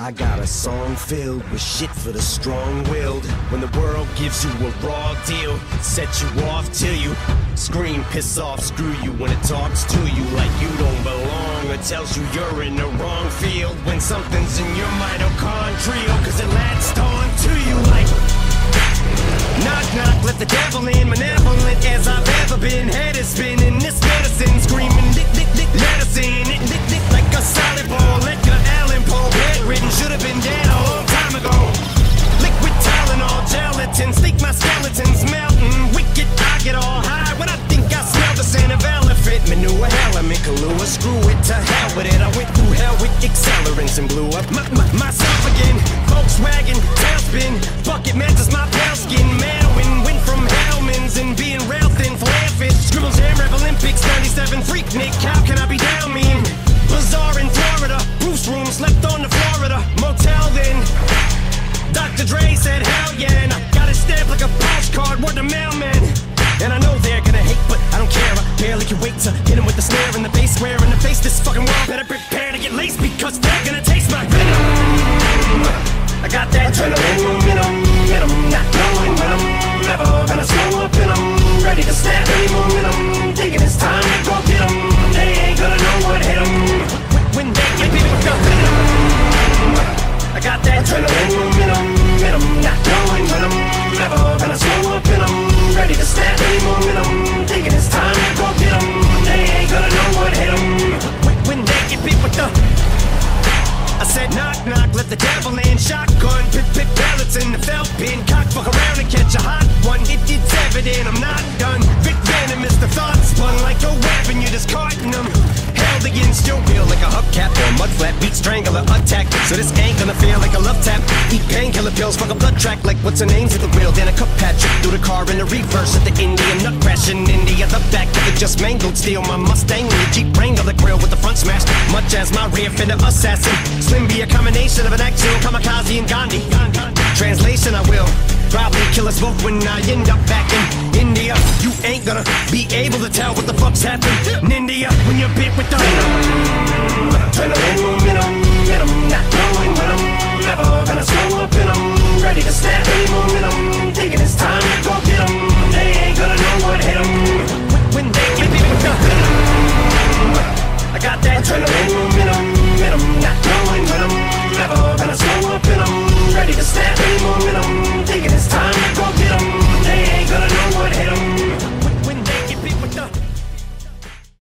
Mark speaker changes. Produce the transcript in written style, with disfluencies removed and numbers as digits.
Speaker 1: I got a song filled with shit for the strong-willed. When the world gives you a raw deal, set you off till you scream, piss off, screw you. When it talks to you like you don't belong, or tells you you're in the wrong field. When something's in your mitochondrial, cause it latched on to you like knock knock, let the devil in. Malevolent as I've ever been, head is spinning, this medicine screaming dick dick dick, let us in it, dick dick like a solid ball. Edgar Allan Poe, bedridden, should have been dead a long time ago. Liquid Tylenol, gelatin, sleek my skeletons melting. Wicked, I get all high when I think I smell the scent of elephant manure. Element Kahlua, screw it to hell with it. I went through hell with accelerants and blew up myself again. Volkswagen, tailspin, bucket matches my pale skin. Mailwind, went from Hellman's and being rail thin, flare fit. Scribbles Jam Rap Olympics, 97 freak Nick, how can I be down mean? Bazaar in Florida, Bruce room, slept on the Florida motel then. Dr. Dre said hell yeah, and I got it stamped like a postcard, word to mailman. And I know they're gonna hate, but I don't care, I barely can wait to hit him with the snare and the bass square in the face. This fucking world better prepare to get laced, because they're gonna taste my venom. I got that adrenaline momentum, not knowing when I'm never gonna slow up, and I'm ready to snap any momentum. Thinking it's time to go get 'em, they ain't gonna know what hit 'em when they get beat with the venom. I got that adrenaline momentum, not knowing when I'm never gonna slow up, and I'm ready to snap any momentum. Thinking it's time to go get 'em, they ain't gonna know what hit 'em when they get beat with the. I said knock knock, let the devil in. Shotgun, pip pellets in the felt pin. Cock fuck around and catch a hot one. It's evident I'm not done. Vic Venom is the thought spun like a weapon. You're discarding them. Held against your will like a hubcap or a mud flap. Beat strangler attack, so this ain't gonna feel like a love tap. Eat painkiller pills, fuck a blood track like what's her name's at the wheel. Then a cup patch through the car in the reverse at the Indian nut crash in India. The back of it just mangled. Steal my Mustang and the Jeep Wrangler, the grill with the front smashed. Much as my rear fender assassin. Slim be a combination of an actual kamikaze and Gandhi. Translation, I will probably kill us both when I end up back in India. You ain't gonna be able to tell what the fuck's happened in India when you're bit with the adrenaline.